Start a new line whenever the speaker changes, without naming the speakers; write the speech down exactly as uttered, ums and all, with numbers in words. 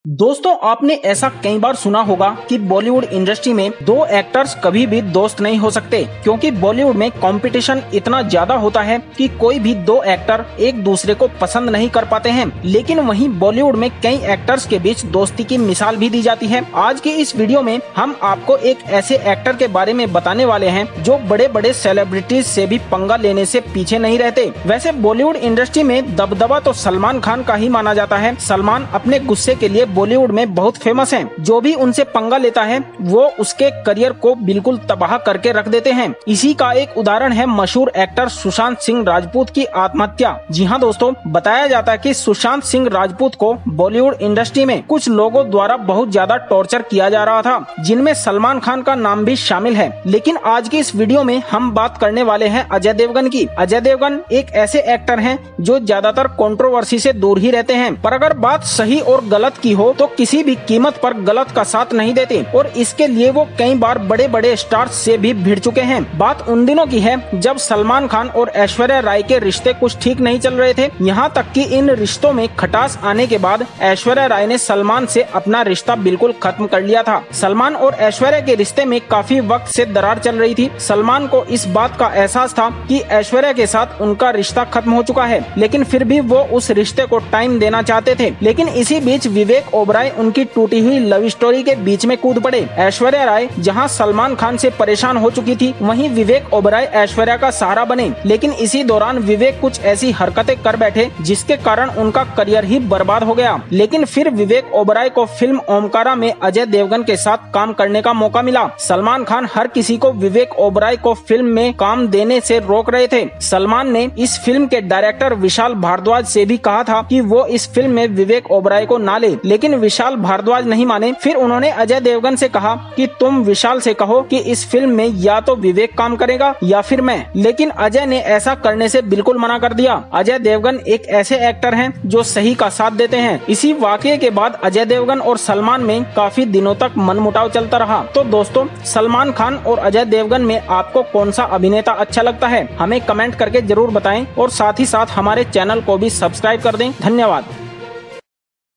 दोस्तों, आपने ऐसा कई बार सुना होगा कि बॉलीवुड इंडस्ट्री में दो एक्टर्स कभी भी दोस्त नहीं हो सकते, क्योंकि बॉलीवुड में कंपटीशन इतना ज्यादा होता है कि कोई भी दो एक्टर एक दूसरे को पसंद नहीं कर पाते हैं। लेकिन वहीं बॉलीवुड में कई एक्टर्स के बीच दोस्ती की मिसाल भी दी जाती है। आज की इस वीडियो में हम आपको एक ऐसे एक्टर के बारे में बताने वाले हैं जो बड़े बड़े सेलिब्रिटीज से भी पंगा लेने से पीछे नहीं रहते। वैसे बॉलीवुड इंडस्ट्री में दबदबा तो सलमान खान का ही माना जाता है। सलमान अपने गुस्से के लिए बॉलीवुड में बहुत फेमस हैं। जो भी उनसे पंगा लेता है वो उसके करियर को बिल्कुल तबाह करके रख देते हैं। इसी का एक उदाहरण है मशहूर एक्टर सुशांत सिंह राजपूत की आत्महत्या। जी हाँ दोस्तों, बताया जाता है कि सुशांत सिंह राजपूत को बॉलीवुड इंडस्ट्री में कुछ लोगों द्वारा बहुत ज्यादा टॉर्चर किया जा रहा था, जिनमें सलमान खान का नाम भी शामिल है। लेकिन आज की इस वीडियो में हम बात करने वाले हैं अजय देवगन की। अजय देवगन एक ऐसे एक्टर हैं जो ज्यादातर कंट्रोवर्सी से दूर ही रहते हैं, पर अगर बात सही और गलत की हो तो किसी भी कीमत पर गलत का साथ नहीं देते, और इसके लिए वो कई बार बड़े बड़े स्टार्स से भी भिड़ चुके हैं। बात उन दिनों की है जब सलमान खान और ऐश्वर्या राय के रिश्ते कुछ ठीक नहीं चल रहे थे। यहाँ तक कि इन रिश्तों में खटास आने के बाद ऐश्वर्या राय ने सलमान से अपना रिश्ता बिल्कुल खत्म कर लिया था। सलमान और ऐश्वर्या के रिश्ते में काफी वक्त से दरार चल रही थी। सलमान को इस बात का एहसास था कि ऐश्वर्या के साथ उनका रिश्ता खत्म हो चुका है, लेकिन फिर भी वो उस रिश्ते को टाइम देना चाहते थे। लेकिन इसी बीच विवेक ओबराय उनकी टूटी हुई लव स्टोरी के बीच में कूद पड़े। ऐश्वर्या राय जहां सलमान खान से परेशान हो चुकी थी, वहीं विवेक ओबराय ऐश्वर्या का सहारा बने। लेकिन इसी दौरान विवेक कुछ ऐसी हरकतें कर बैठे जिसके कारण उनका करियर ही बर्बाद हो गया। लेकिन फिर विवेक ओबराय को फिल्म ओमकारा में अजय देवगन के साथ काम करने का मौका मिला। सलमान खान हर किसी को विवेक ओबराय को फिल्म में काम देने से रोक रहे थे। सलमान ने इस फिल्म के डायरेक्टर विशाल भारद्वाज से भी कहा था कि वो इस फिल्म में विवेक ओबराय को ना ले, लेकिन विशाल भारद्वाज नहीं माने। फिर उन्होंने अजय देवगन से कहा कि तुम विशाल से कहो कि इस फिल्म में या तो विवेक काम करेगा या फिर मैं, लेकिन अजय ने ऐसा करने से बिल्कुल मना कर दिया। अजय देवगन एक ऐसे एक्टर हैं जो सही का साथ देते हैं। इसी वाकये के बाद अजय देवगन और सलमान में काफी दिनों तक मनमुटाव चलता रहा। तो दोस्तों, सलमान खान और अजय देवगन में आपको कौन सा अभिनेता अच्छा लगता है, हमें कमेंट करके जरूर बताएं, और साथ ही साथ हमारे चैनल को भी सब्सक्राइब कर दें। धन्यवाद।